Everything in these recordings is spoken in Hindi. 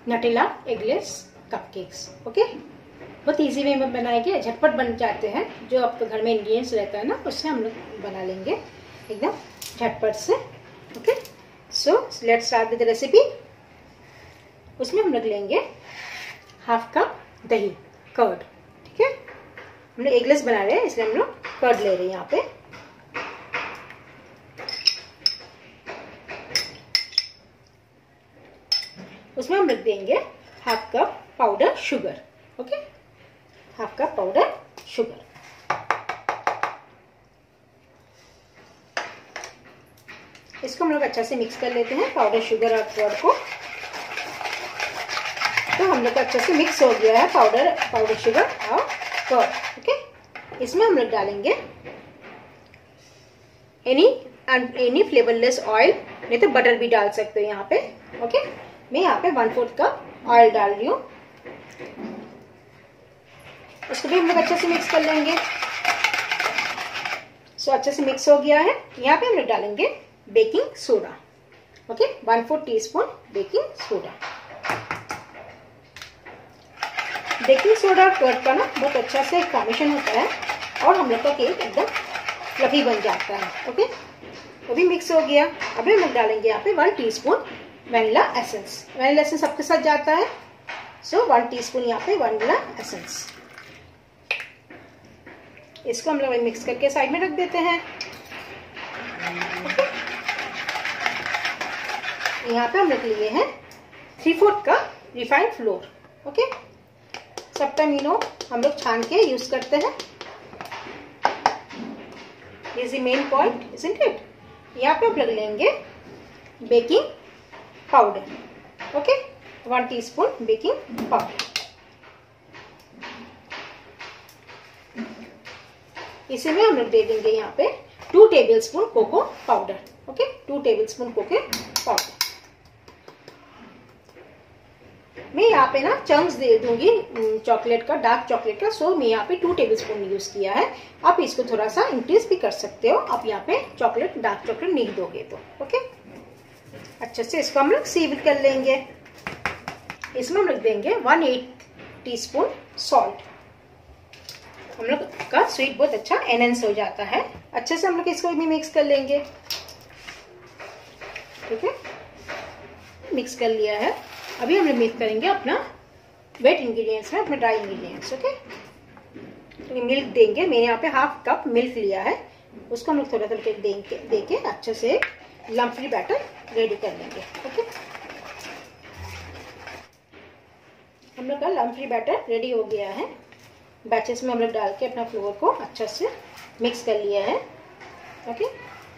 Nutella eggless cupcakes. ओके, बहुत इजी वे में बनाएंगे, झटपट बन जाते हैं। जो आपके घर में इंग्रेडिएंट्स रहता है ना, उससे हम लोग बना लेंगे एकदम झटपट से। Okay, so let's start with the recipe. उसमें हम लोग लेंगे हाफ कप दही, कर्ड। ठीक है, हम लोग एगलेस बना रहे हैं इसलिए हम लोग कर्ड ले रहे हैं यहाँ पे। उसमें हम रख देंगे half cup powder sugar. Okay, half cup powder sugar. इसको हम लोग अच्छा से मिक्स कर लेते हैं, पाउडर शुगर और कर्ड को। तो हम लोग का अच्छे से मिक्स हो गया है पाउडर शुगर और कर्ड। ओके, इसमें हम लोग डालेंगे एनी फ्लेवरलेस ऑयल, नहीं तो बटर भी डाल सकते हो यहाँ पे। ओके, मैं यहाँ पे 1/4 कप ऑयल डाल रही हूँ। इसको भी हम लोग अच्छे से मिक्स कर लेंगे। सो अच्छे से मिक्स हो गया है। यहाँ पे हम लोग डालेंगे baking soda. Okay, 1/4 teaspoon baking soda. Baking soda और कर्ड का ना बहुत अच्छा से फॉर्मेशन होता है और हम लोग का केक एकदम फ्लफी बन जाता है। ओके, वो भी मिक्स हो गया। अभी हम लोग डालेंगे यहाँ पे 1 teaspoon vanilla essence. Vanilla essence सबके साथ जाता है, सो 1 टीस्पून यहाँ पे वैनिला एसेंस। इसको हम लोग मिक्स करके साइड में रख देते हैं। ओके, यहाँ पे हम लोग लिए हैं 3/4 कप रिफाइंड फ्लोर। ओके, सब टाइम हम लोग छान के यूज करते हैं। Is the main point, isn't it. यहाँ पे हम लोग लेंगे baking powder. Okay, 1 teaspoon baking powder. इसी में हम लोग दे देंगे यहाँ पे 2 tablespoon cocoa powder. Okay, 2 tablespoon cocoa powder. मैं यहाँ पे ना चंक्स दे दूंगी चॉकलेट का, डार्क चॉकलेट का। सो मैं यहाँ पे 2 टेबलस्पून यूज किया है। आप इसको थोड़ा सा इंक्रीज भी कर सकते हो, आप यहाँ पे चॉकलेट डार्क चॉकलेट नहीं दोगे तो। ओके, अच्छे से इसको हम लोग सीव कर लेंगे। इसमें हम लोग देंगे 1/8 टीस्पून सॉल्ट। हम लोग का स्वीट बहुत अच्छा एनहेंस हो जाता है। अच्छे से हम लोग इसको भी मिक्स कर लेंगे। ठीक है, मिक्स कर लिया है। अभी हम लोग मिक्स करेंगे अपना वेट इंग्रेडिएंट्स में, अपने ड्राई इंग्रेडिएंट्स। ओके, तो मिल्क देंगे। मैंने यहाँ पे हाफ कप मिल्क लिया है, उसको हम लोग थोड़ा थोड़ा देके अच्छे से लम्प फ्री बैटर रेडी कर लेंगे। ओके, हम लोग का लम्प फ्री बैटर रेडी हो गया है। बैचेस में हम लोग डाल के अपना फ्लोर को अच्छे से मिक्स कर लिया है। ओके,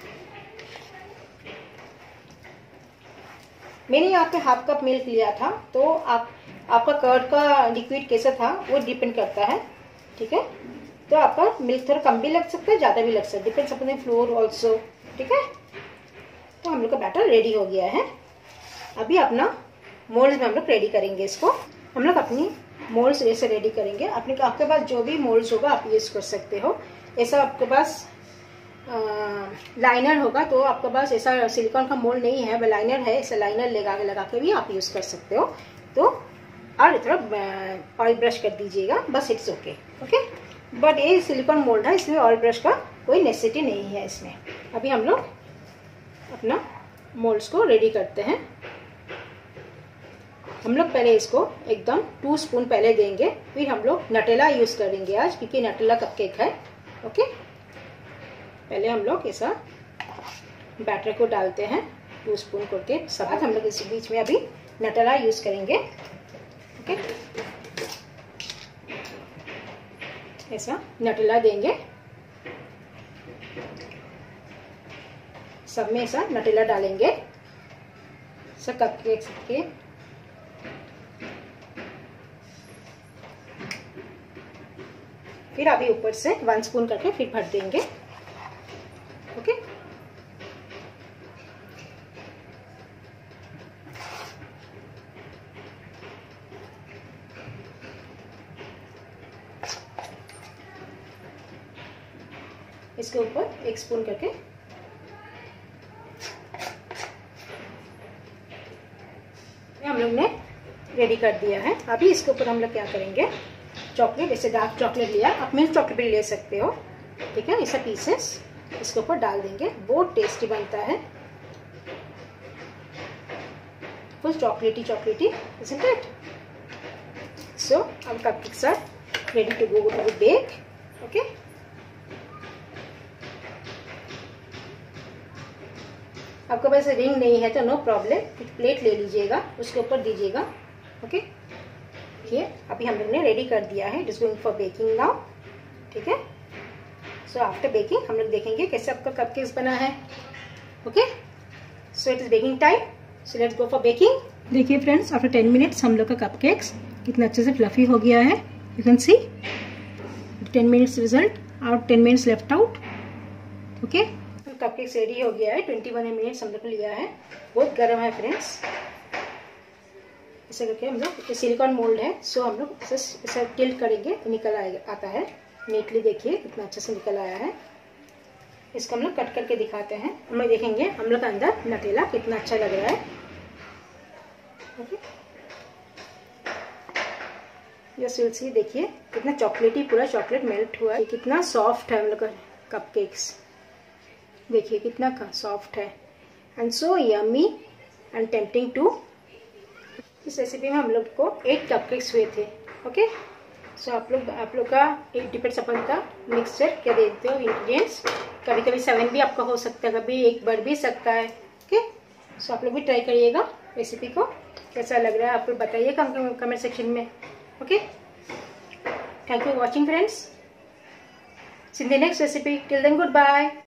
मैंने यहाँ पे हाफ कप मिल्क लिया था, तो आपका कर्ड का लिक्विड कैसा था वो डिपेंड करता है। ठीक है, तो आपका मिल्क थोड़ा कम भी लग सकता है, ज़्यादा भी लग सकता है, डिपेंड्स अपने फ्लोर ऑल्सो। ठीक है, तो हम लोग का बैटर रेडी हो गया है। अभी अपना मोल्ड्स में हम लोग रेडी करेंगे इसको। हम लोग अपनी मोल्ड्स ऐसे रेडी करेंगे। आपके पास जो भी मोल्ड्स होगा आप यूज़ कर सकते हो। ऐसा आपके पास लाइनर होगा तो आपके पास ऐसा सिलिकॉन का मोल्ड नहीं है, वह लाइनर है, ऐसा लाइनर लगा के भी आप यूज़ कर सकते हो। तो और इतना ऑयल ब्रश कर दीजिएगा, बस इट्स ओके। ओके, बट ये सिलिकॉन मोल्ड है इसलिए ऑयल ब्रश का कोई नेसेसिटी नहीं है इसमें। अभी हम लोग अपना मोल्ड्स को रेडी करते हैं। हम लोग पहले इसको एकदम 2 स्पून पहले देंगे, फिर हम लोग नटेला यूज़ करेंगे आज, क्योंकि नटेला कपकेक है। ओके, पहले हम लोग ऐसा बैटर को डालते हैं 2 स्पून करके साथ। हम लोग इस बीच में अभी नटेला यूज़ करेंगे। ओके, ऐसा नटेला देंगे, सब में ऐसा नटेला डालेंगे सब कपकेक के। फिर अभी ऊपर से 1 स्पून करके फिर भर देंगे। ओके, इसके ऊपर 1 स्पून करके हम लोग ने रेडी कर दिया है। अभी इसके ऊपर हम लोग क्या करेंगे, चॉकलेट, जैसे डार्क चॉकलेट लिया, आप मिल्क चॉकलेट भी ले सकते हो, ठीक है। ऐसा पीसेस इसके ऊपर डाल देंगे, बहुत टेस्टी बनता है, फुल चॉकलेटी चॉकलेटी, isn't it? So our cupcakes are ready to go to bake. Okay. आपके पास रिंग नहीं है तो नो प्रॉब्लम, एक प्लेट ले लीजिएगा, उसके ऊपर दीजिएगा। ओके, ये अभी हम लोग ने रेडी कर दिया है। It is going for baking now, ठीक है। सो आफ्टर बेकिंग हम लोग देखेंगे कैसे आपका कपकेक्स बना है। Okay, so it is baking time, so let's go for baking. देखिए फ्रेंड्स, आफ्टर 10 मिनट्स हम लोग का कपकेक्स कितना अच्छे से फ्लफी हो गया है। You can see 10 minutes result और 10 minutes left out. Okay, cupcakes ready हो गया है। 21 मिनट्स हम लोग को लिया है, बहुत गर्म है फ्रेंड्स। ऐसे करके हम लोग, सिलिकॉन मोल्ड है, सो हम लोग ऐसा टिल्ट करेंगे तो निकल आता है नीटली। देखिए कितना अच्छे से निकल आया है। इसको हम लोग कट करके दिखाते हैं, हम लोग देखेंगे हम लोग का अंदर नटेला कितना अच्छा लग रहा है। ओके, यस विल सी, देखिए कितना चॉकलेटी, पूरा चॉकलेट मेल्ट हुआ है, कितना सॉफ्ट है हम लोग का कपकेक्स, देखिए कितना सॉफ्ट है and so yummy and tempting too. इस रेसिपी में हम लोग को 8 कपकेक्स हुए थे। ओके, सो आप लोग का एक डिपेंड्स अपन का मिक्सचर क्या देते हो इंग्रेडिएंट्स। कभी कभी 7 भी आपका हो सकता है, कभी 1 बढ़ भी सकता है। ओके, सो आप लोग भी ट्राई करिएगा रेसिपी को, कैसा लग रहा है आप लोग बताइएगा कमेंट सेक्शन में। Okay, thank you watching friends, see in the next recipe, till then good bye.